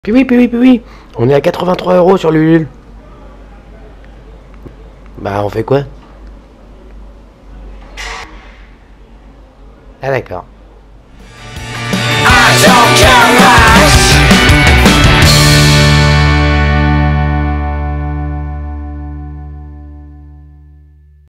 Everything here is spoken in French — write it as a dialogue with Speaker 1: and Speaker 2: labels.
Speaker 1: Puis oui, on est à 83 euros sur l'Ulule. Bah, on fait quoi? Ah, d'accord.
Speaker 2: I don't care.